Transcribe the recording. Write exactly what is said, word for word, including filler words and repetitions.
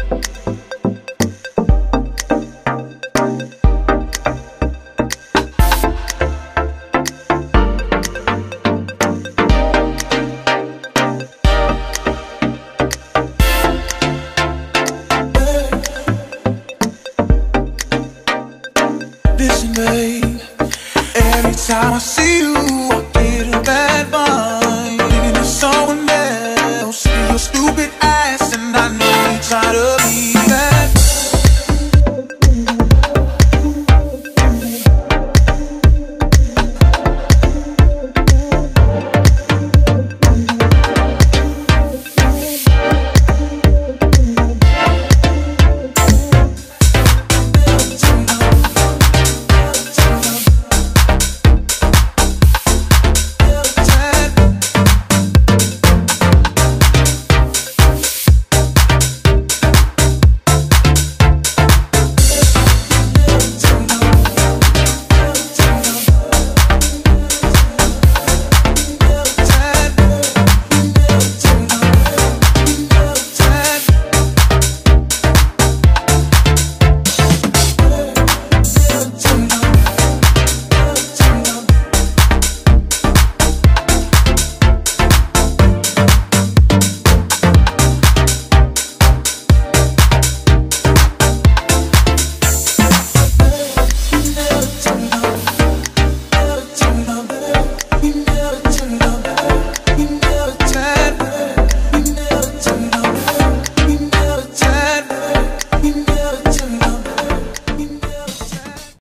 Listen, babe, every time I see you, I get a bad vibe. Thinking of someone else, see your stupid ass, and I know you try to be